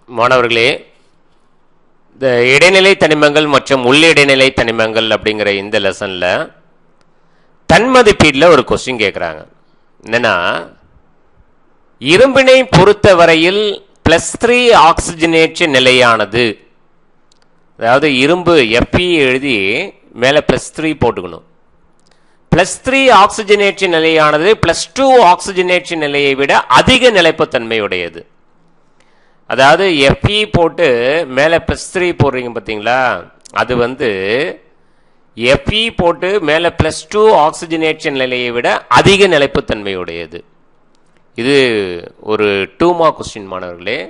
மாணவர்களே, இந்த இடைநிலை தனிமங்கள் மற்றும் உள்ளிடைநிலை தனிமங்கள் அப்படிங்கிற இந்த லெசன்ல தன்மதிப்பீட்டில் ஒரு கொஸ்டின் கேட்குறாங்க. என்னன்னா, இரும்பினை பொறுத்தவரையில் +3 ஆக்சிஜனேற்ற நிலையானது, அதாவது இரும்பு Fe எழுதி மேலே +3 போட்டுக்கணும். +3 ஆக்சிஜனேற்ற நிலையானது +2 ஆக்சிஜனேற்ற நிலையை விட அதிக நிலைப்புத்தன்மையுடையது. அதாவது Fe போட்டு மேலே +3 போடுறீங்க பார்த்தீங்களா, அது வந்து Fe போட்டு மேலே +2 ஆக்சிஜனேற்ற நிலையை விட அதிக நிலைப்புத்தன்மையுடையது. இது ஒரு 2 மார்க் கொஸ்டின் மாணவர்களே.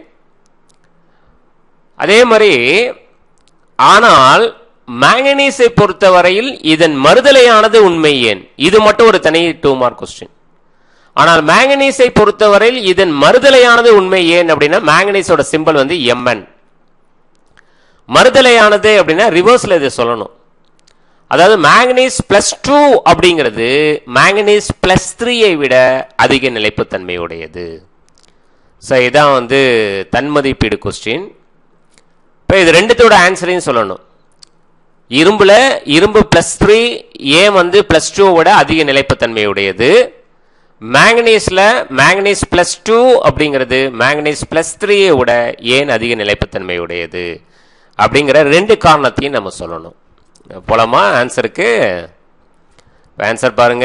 அதே மாதிரி ஆனால் மேங்கனீஸை பொறுத்தவரையில் இதன் மறுதலையானது உண்மை ஏன்? இது மட்டும் ஒரு தனி 2 மார்க் கொஸ்டின். ஆனால் மேங்கனீஸை பொறுத்தவரையில் இதன் மறுதலையானது உண்மை ஏன் அப்படின்னா, மேங்கனீஸோட சிம்பல் வந்து Mn. மறுதலையானது அப்படின்னா ரிவர்ஸ்ல இதை சொல்லணும். அதாவது மேங்கனீஸ் +2 அப்படிங்கிறது மேங்கனீஸ் +3 விட அதிக நிலைப்புத்தன்மையுடையது. ஸோ இதான் வந்து தன்மதிப்பீடு கொஸ்டின். இப்போ இது ரெண்டுத்தோட ஆன்சரையும் சொல்லணும். இரும்புல இரும்பு +3 ஏன் வந்து +2 விட அதிக நிலைப்புத்தன்மையுடையது, மேங்கனீஸ்ல மேங்கனீஸ் +2 அப்படிங்கிறது மேங்கனீஸ் +3 விட ஏன் அதிக நிலைப்புத்தன்மையுடையது அப்படிங்கிற ரெண்டு காரணத்தையும் நம்ம சொல்லணும். போலாமா ஆன்சருக்கு? ஆன்சர் பாருங்க.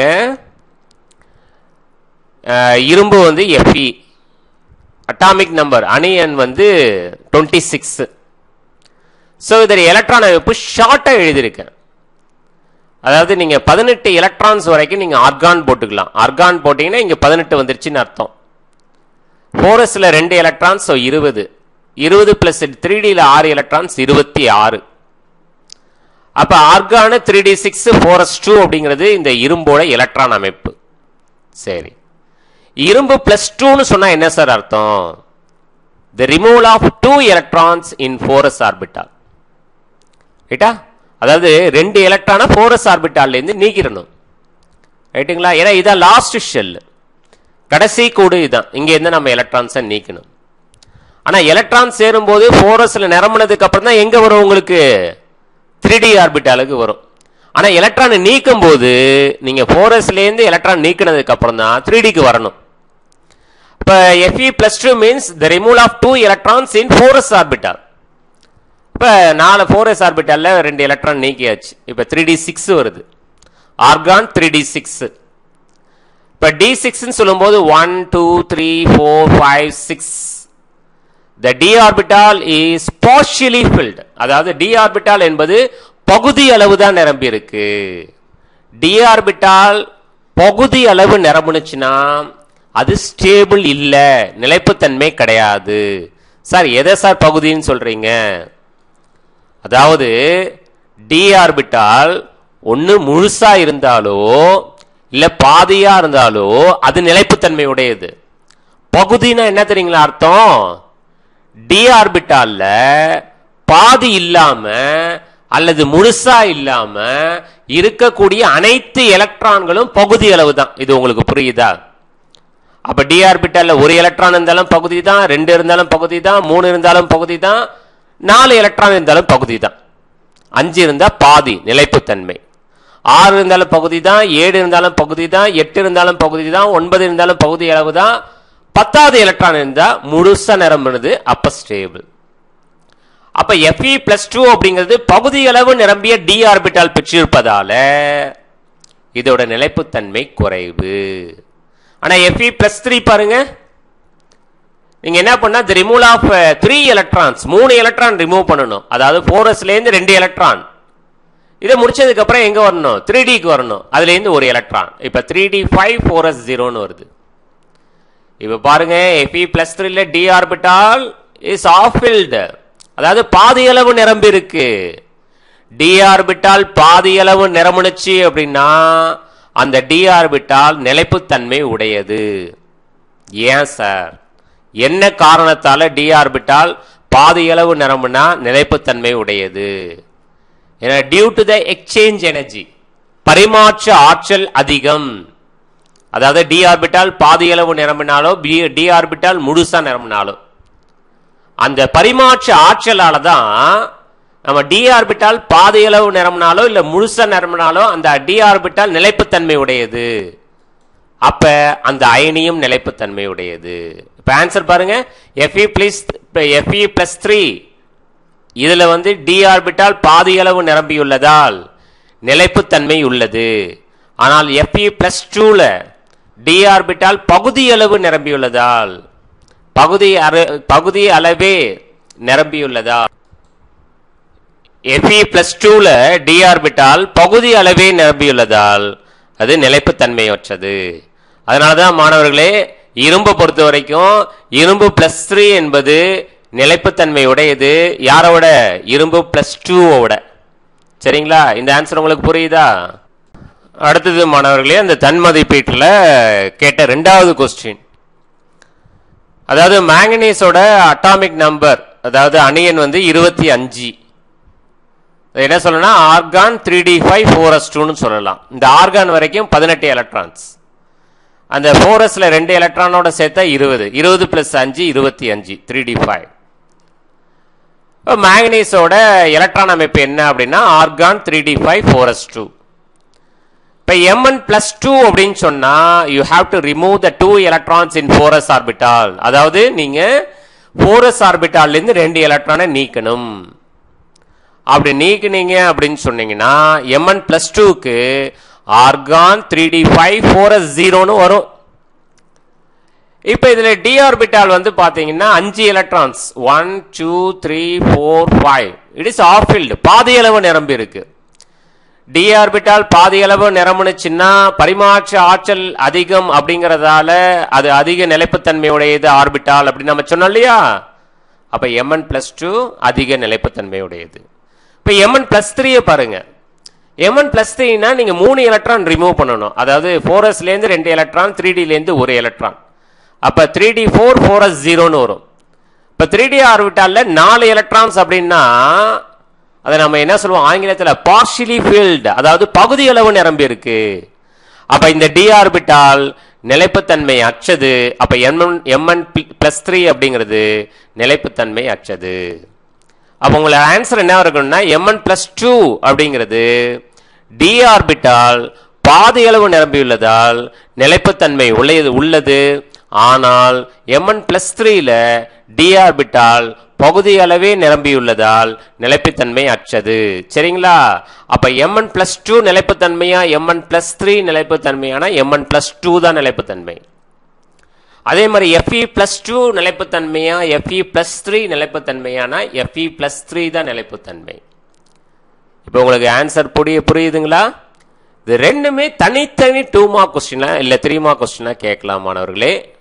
இரும்பு வந்து Fe, அட்டாமிக் நம்பர் அணு எண் வந்து 26. ஸோ இதில் எலக்ட்ரான் அமைப்பு ஷார்ட்டாக எழுதியிருக்கேன். அதாவது நீங்கள் 18 எலக்ட்ரான்ஸ் வரைக்கும் நீங்கள் ஆர்கான் போட்டுக்கலாம். ஆர்கான் போட்டிங்கன்னா இங்கே 18 வந்துருச்சுன்னு அர்த்தம். 4sல 2 எலக்ட்ரான்ஸ், ஸோ 20. 20 + 3Dயில் 6 எலக்ட்ரான்ஸ், 26. அப்போ ஆர்கானு 3D6 4s2 அப்படிங்கிறது இந்த இரும்போட எலக்ட்ரான் அமைப்பு. சரி, இரும்பு +2ன்னு சொன்னால் என்ன சார் அர்த்தம்? The removal of 2 electrons in 4s orbital. ரைட்டா? அதாவது 2 எலக்ட்ரானை 4s ஆர்பிட்டால்லேருந்து நீக்கிடணும். ரைட்டுங்களா? ஏன்னா இதான் லாஸ்ட் ஷெல், கடைசி கூடு இதுதான். இங்கேருந்து நம்ம எலக்ட்ரான்ஸை நீக்கணும். ஆனால் எலக்ட்ரான் சேரும்போது 4sல நிரம்பினதுக்கு அப்புறம் தான் எங்கே வரும்? உங்களுக்கு 3D ஆர்பிட்டாலுக்கு வரும். ஆனால் எலக்ட்ரானை நீக்கும் போது நீங்கள் 4sலேருந்து எலக்ட்ரான் நீக்கினதுக்கு அப்புறம் தான் 3Dக்கு வரணும். இப்போ Fe +2 means the removal of 2 electrons in 4s orbital. இப்போ 4 4s ஆர்பிட்டாலில் 2 எலக்ட்ரான் நீக்கியாச்சு. இப்போ 3D6 வருது. Argon 3D6. இப்போ D6ன்னு சொல்லும்போது 1 2 3 4 5 6. The d orbital is partially filled. அதாவது d orbital என்பது பகுதி அளவு தான் நிரம்பி இருக்கு. d orbital பகுதி அளவு நிரம்புனுச்சுன்னா அது ஸ்டேபிள் இல்ல, நிலைப்புத்தன்மை கிடையாது. சார் எதை சார் பகுதின்னு சொல்றீங்க? அதாவது d orbital ஒன்னு முழுசா இருந்தாலோ இல்ல பாதியா இருந்தாலோ அது நிலைப்புத்தன்மை உடையது. பகுதினா என்ன தெரியுங்களா அர்த்தம்? d ஆர்பிட்டால்ல பாதி இல்லாம அல்லது முழுசா இல்லாம இருக்கக்கூடிய அனைத்து எலக்ட்ரான்களும் பகுதி அளவு தான். இது உங்களுக்கு புரியுதா? அப்ப d ஆர்பிட்டால்ல 1 எலக்ட்ரான் இருந்தாலும் பகுதி தான், 2 இருந்தாலும் பகுதி தான், 3 இருந்தாலும் பகுதி தான், 4 எலக்ட்ரான் இருந்தாலும் பகுதி தான். 5 இருந்தா பாதி நிலைப்புத்தன்மை, 6 இருந்தாலும் பகுதி தான், 7 இருந்தாலும் பகுதி தான், 8 இருந்தாலும் பகுதி தான், 9 இருந்தாலும் பகுதி அளவு தான், 10வது எலக்ட்ரான் இருந்தா முழுசா நிரம்புனது, அப்ப ஸ்டேபிள். அப்ப Fe +2 அப்படிங்கிறது பகுதி அளவு நிரம்பிய d ஆர்பிட்டால் பெற்றிருப்பதால இதோட நிலைப்புத்தன்மை குறைவு. ஆனா Fe +3 பாருங்க, நீங்க என்ன பண்ணா the removal of 3 electrons, 3 electron remove பண்ணணும். அதாவது 4sலேருந்து 2 எலக்ட்ரான். இதை முடிச்சதுக்கு அப்புறம் எங்க வரணும்? 3Dக்கு வரணும். அதுல இருந்து 1 எலக்ட்ரான். இப்ப 3D5 4s0ன்னு வருது. இப்ப பாருங்க, Fe +3ல d orbital is half filled, அதாவது பாதி அளவு நிரம்பி இருக்கு. d ஆர்பிட்டால் பாதி அளவு நிரம்புனுச்சு அப்படின்னா அந்த d ஆர்பிட்டால் நிலைப்புத்தன்மை உடையது. ஏன் சார்? என்ன காரணத்தால d ஆர்பிட்டால் பாதி அளவு நிரம்புனா நிலைப்புத்தன்மை உடையது? ஏன்னா due to the exchange energy, பரிமாற்ற ஆற்றல் அதிகம். அதாவது டி ஆர்பிட்டால் பாதி அளவு நிரம்பினாலோ டி ஆர்பிட்டால் முழுசா நிரம்பினாலோ அந்த பரிமாற்ற ஆற்றலால தான் நம்ம டி ஆர்பிட்டால் பாதி அளவு நிரம்பினாலோ இல்ல முழுசா நிரம்பினாலோ அந்த டி ஆர்பிட்டால் நிலைப்புத்தன்மை உடையது. அப்ப அந்த அயனியும் நிலைப்புத்தன்மை உடையது. இப்ப ஆன்சர் பாருங்க, Fe+3 இதுல வந்து டி ஆர்பிட்டால் பாதி அளவு நிரம்பியுள்ளதால் நிலைப்புத்தன்மை உள்ளது. ஆனால் Fe+2ல டி ஆர்பிட்டால் பகுதி அளவு நிரம்பியுள்ளதால் பகுதி அளவே நிரம்பியுள்ளதால் Fe+2ல டி ஆர்பிட்டால் பகுதி அளவே நிரம்பியுள்ளதால் அது நிலைப்புத்தன்மையற்றது. அதனாலதான் மாணவர்களே இரும்பு பொறுத்த வரைக்கும் இரும்பு +3 என்பது நிலைப்புத்தன்மை உடையது. யாரோட? இரும்பு +2ஓட. சரிங்களா? இந்த ஆன்சர் உங்களுக்கு புரியுதா? அடுத்தது மாணவர்களே அந்த தன்மதிப்பீட்டில் கேட்ட 2வது கொஸ்டின், அதாவது மேங்கனீஸோட அட்டாமிக் நம்பர், அதாவது அணியன் வந்து 25. என்ன சொல்லலாம்? ஆர்கான் 3d5 4s2 சொல்லலாம். இந்த ஆர்கான் வரைக்கும் 18 எலக்ட்ரான்ஸ், அந்த 4sல 2 எலக்ட்ரானோட சேர்த்தா 20 + 5 25 3d5. மேங்கனீஸோட எலக்ட்ரான் அமைப்பு என்ன அப்படின்னா ஆர்கான் 3d5 4s2. இப்ப Mn+2 அப்படின்னு சொன்னா you have to remove the 2 electrons in 4s orbital. அதாவது நீங்க 4s ஆர்பிட்டால்ல இருந்து 2 எலக்ட்ரானை நீக்கணும். அப்படி நீக்கினீங்க அப்படின்னு சொன்னீங்கன்னா Mn+2க்கு ஆர்கான் 3d5 4s0 வரும். இப்ப இதுல டி ஆர்பிட்டால் வந்து பாத்தீங்கன்னா 5 electrons 1 2 3 4 5 it is half filled, பாதி அளவு நிரம்பி இருக்கு. டி ஆர்பிட்டால் பாதி அளவு நிரம்புனுச்சுன்னா பரிமாற்ற ஆற்றல் அதிகம் அப்படிங்கறதால அது அதிக நிலைப்புத்தன்மை உடையது ஆர்பிட்டால் அப்படின்னு நம்ம சொன்னோம் இல்லையா? அப்ப Mn+2 அதிக நிலைப்புத்தன்மை உடையது. இப்ப Mn+3 பாருங்க. Mn+3னா நீங்க 3 எலக்ட்ரான் ரிமூவ் பண்ணணும். அதாவது 4sல இருந்து 2 எலக்ட்ரான், 3dல இருந்து 1 எலக்ட்ரான். அப்ப 3d4 4s0 வரும். இப்ப 3d ஆர்பிட்டால்ல 4 எலக்ட்ரான்ஸ் அப்படின்னா அதை நம்ம என்ன சொல்லுவோம் ஆங்கிலத்தில்? பார்ஷியலி ஃபில்ட், அதாவது பகுதி அளவு நிரம்பி இருக்கு. அப்ப இந்த டி ஆர்பிட்டால் நிலைப்புத்தன்மை அற்றது. அப்ப Mn+3 அப்படிங்கிறது நிலைப்புத்தன்மை அற்றது. அப்ப உங்களோட ஆன்சர் என்ன இருக்கணும்னா Mn+2 அப்படிங்கிறது டி ஆர்பிட்டால் பாதி அளவு நிரம்பியுள்ளதால் நிலைப்புத்தன்மை உள்ளது. ஆனால் Mn+3ல டி ஆர்பிட்டால் பகுதி அளவே நிரம்பியுள்ளதால் நிலைப்புத்தன்மை அற்றது. சரிங்களா? அப்ப Mn+2 நிலைப்புத்தன்மையா Mn+3 நிலைப்புத்தன்மையான Mn+2 தான் நிலைப்புத்தன்மை. அதே மாதிரி Fe+2 நிலைப்புத்தன்மையா Fe+3 நிலைப்புத்தன்மையான Fe+3 தான் நிலைப்புத்தன்மை. இப்ப உங்களுக்கு ஆன்சர் புரியுதுங்களா? இது ரெண்டுமே தனித்தனி 2 மார்க் கொஸ்டினா இல்ல 3 மார்க் கொஸ்டினா கேட்கலாம் மாணவர்களே.